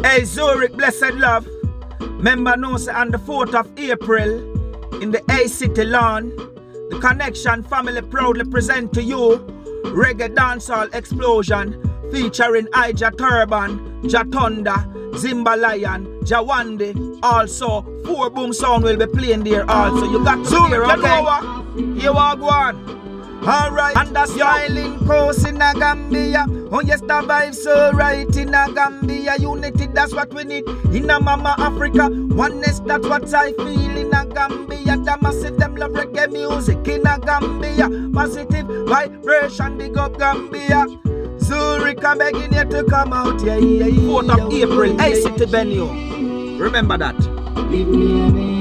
Hey Zurich, blessed love. Member knows on the 4th of April in the A City lawn, the Connection family proudly present to you Reggae Dancehall Explosion featuring Ija Turban, Jatonda, Zimba Lion, Jawande. Also, 4 Boom sound will be playing there also. You got to hear, okay? You are going. Alright, and the smiling coast in a Gambia. Oh yes, the vibe so right in a Gambia. Unity, that's what we need in a Mama Africa. Oneness, that's what I feel in a Gambia. The massive, them love reggae music in a Gambia. Positive vibration, big up Gambia. Zurich, I'm begging you to come out, yeah, yeah, yeah. 4th of April, A City venue. Remember that.